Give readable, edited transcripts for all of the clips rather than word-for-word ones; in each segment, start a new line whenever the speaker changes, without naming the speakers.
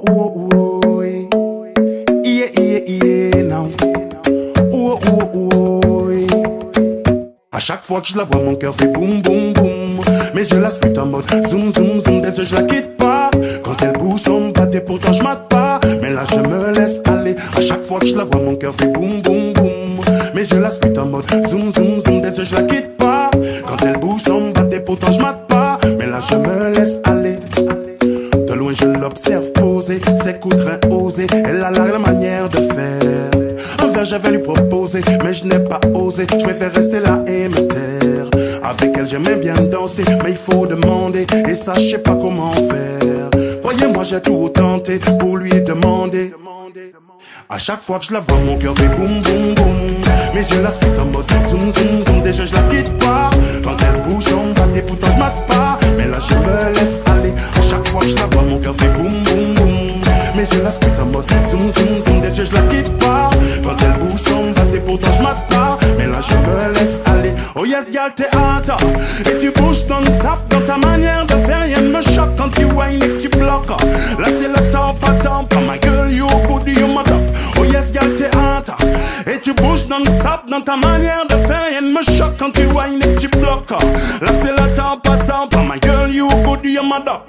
oh, oh, yeah. Yeah, yeah, yeah, now. Oh, oh, oh, yeah. À chaque fois que je la vois, mon cœur fait boum, boum, boum. Mes yeux la scrutent en mode zoom, zoom, zoom. Des yeux, je la quitte pas. Quand elle bouge, on me bat et pourtant je mate pas. Mais là, je me laisse aller. À chaque fois que je la vois, mon cœur fait boum, boum, boum. Mes yeux la scrutent en mode zoom, zoom, zoom. Des yeux, je la quitte pas. Quand elle bouge, on me bat et pourtant je mate pas. Mais là, je me laisse aller. De loin, je l'observe poser. Ses coups de rein osés. Elle a la manière de faire. Un verre, j'avais lui proposé, mais je n'ai pas osé. Je préfère rester là et me taire. Avec elle, j'aimais bien danser, mais il faut demander. Et ça, je sais pas comment faire. Voyez-moi, j'ai tout tenté pour lui demander. À chaque fois que je la vois, mon cœur fait boum, boum, boum. Mes yeux la scrutent en mode zoom, zoom, zoom. Déjà, je la quitte pas. Quand elle bouge, on me bat et pourtant je mate pas. Mais là, je me laisse aller. À chaque fois que je la vois, mon cœur fait boum, boum, boum. Mes yeux la scrutent en mode zoom, zoom, zoom. Des yeux, je la quitte pas. Quand elle bouge, on me bat et pourtant je mate pas. Mais là, je me laisse aller. Oh yes, girl, t'es hot. Et tu bouges non-stop dans ta manière de faire. Rien ne me choque quand tu whines et que tu bloques. Là, c'est le temps, pas temps. Pas ma gueule, you good, you my top. Oh yes, girl, t'es hot. Et tu bouges non-stop dans ta manière de faire. Rien ne me choque quand tu whines et que tu bloques. Là, c'est le temps, pas temps. Pas ma gueule, you good, you my top.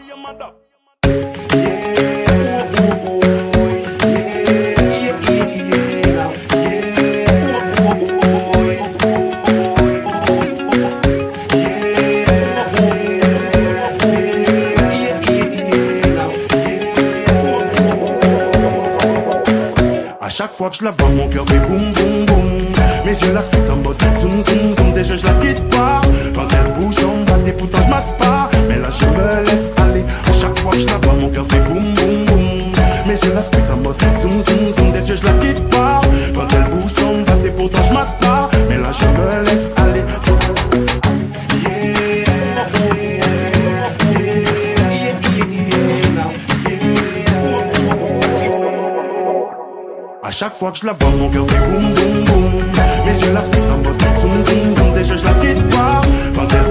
À chaque fois que je la vois, mon cœur fait boum, boum, boum. Mes yeux la scrutent en mode zoom, zoom, zoom. Déjà, je la quitte pas. Quand elle bouge, on me bat et pourtant je mate pas. Mais là, je me laisse aller. À chaque fois que je la vois, mon cœur fait boum, boum, boum. Mes yeux la scrutent en mode zoom, zoom, zoom. Des yeux, je la quitte pas. Quand elle bouge, on me bat et pourtant je mate pas. Mais là, je me laisse aller. À chaque fois que je la vois, mon cœur fait boum, boum, boum. Mes yeux la scrutent en mode zoom, zoom, zoom. Déjà, je la quitte pas. Quand elle